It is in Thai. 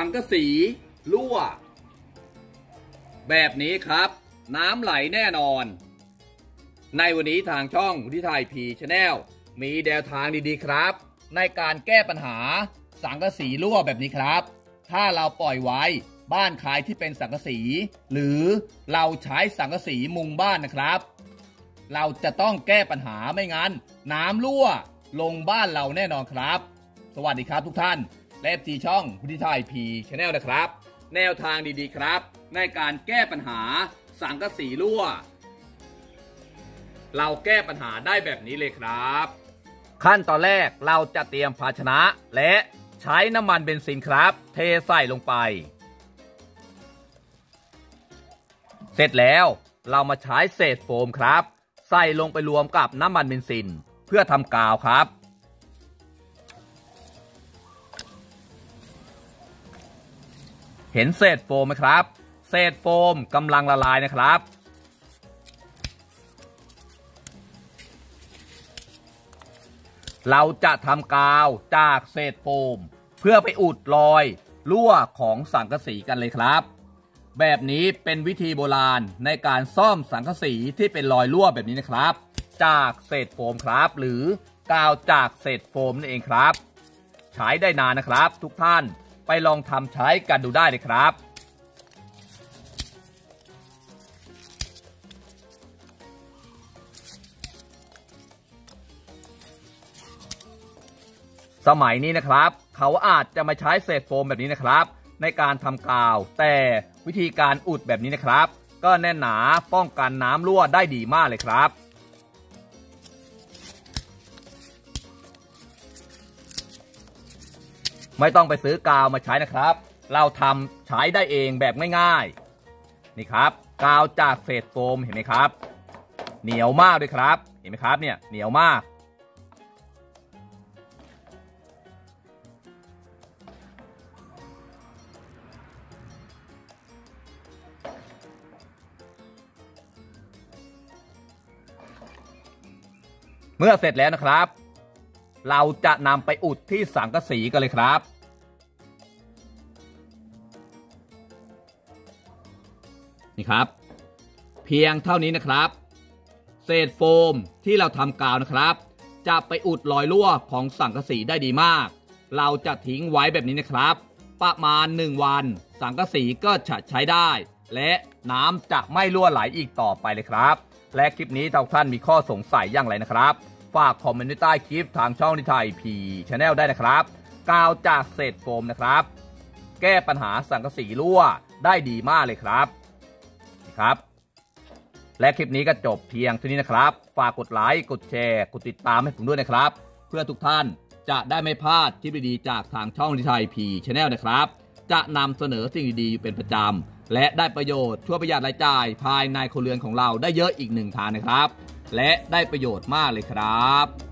งกะสีรั่วแบบนี้ครับน้ำไหลแน่นอนในวันนี้ทางช่องวุฒิไทยพีชาแนลมีแนวทางดีๆครับในการแก้ปัญหาสังกะสีรั่วแบบนี้ครับถ้าเราปล่อยไว้บ้านใครที่เป็นสังกะสีหรือเราใช้สังกะสีมุงบ้านนะครับเราจะต้องแก้ปัญหาไม่งั้นน้ำรั่วลงบ้านเราแน่นอนครับสวัสดีครับทุกท่านและทีช่องวุฒิไทยพีชาแนลนะครับแนวทางดีๆครับในการแก้ปัญหาสังกะสีรั่วเราแก้ปัญหาได้แบบนี้เลยครับขั้นตอนแรกเราจะเตรียมภาชนะและใช้น้ำมันเบนซินครับเทใส่ลงไปเสร็จแล้วเรามาใช้เศษโฟมครับใส่ลงไปรวมกับน้ำมันเบนซินเพื่อทำกาวครับเห็นเศษโฟมไหมครับเศษโฟมกำลังละลายนะครับเราจะทำกาวจากเศษโฟมเพื่อไปอุดรอยรั่วของสังกะสีกันเลยครับแบบนี้เป็นวิธีโบราณในการซ่อมสังกะสีที่เป็นรอยรั่วแบบนี้นะครับจากเศษโฟมครับหรือกาวจากเศษโฟมนั่นเองครับใช้ได้นานนะครับทุกท่านไปลองทำใช้กันดูได้เลยครับสมัยนี้นะครับเขาอาจจะมาใช้เศษโฟมแบบนี้นะครับในการทำกาวแต่วิธีการอุดแบบนี้นะครับก็แน่นหนาป้องกันน้ำรั่วได้ดีมากเลยครับไม่ต้องไปซื้อกาวมาใช้นะครับเราทำใช้ได้เองแบบง่ายๆนี่ครับกาวจากเศษโฟมเห็นไหมครับเหนียวมากเลยครับเห็นไหมครับเนี่ยเหนียวมากเมื่อเสร็จแล้วนะครับเราจะนำไปอุดที่สังกะสีกันเลยครับนี่ครับเพียงเท่านี้นะครับเศษโฟมที่เราทำกาวนะครับจะไปอุดรอยรั่วของสังกะสีได้ดีมากเราจะทิ้งไว้แบบนี้นะครับประมาณ1 วันสังกะสีก็จะใช้ได้และน้ำจะไม่รั่วไหลอีกต่อไปเลยครับและคลิปนี้ทุกท่านมีข้อสงสัยอย่างไรนะครับฝากคอมเมนต์ใต้คลิปทางช่องวุฒิไทยพีชาแนลได้นะครับกาวจากเศษโฟมนะครับแก้ปัญหาสังกะสีรั่วได้ดีมากเลยครับและคลิปนี้ก็จบเพียงเท่านี้นะครับฝากกดไลค์กดแชร์กดติดตามให้ผมด้วยนะครับเพื่อทุกท่านจะได้ไม่พลาดคลิปดีๆจากทางช่องวุฒิไทยพีชาแนลนะครับจะนำเสนอสิ่งดีๆเป็นประจำและได้ประโยชน์ช่วยประหยัดรายจ่ายภายในครัวเรือนของเราได้เยอะอีก1 ทางนะครับและได้ประโยชน์มากเลยครับ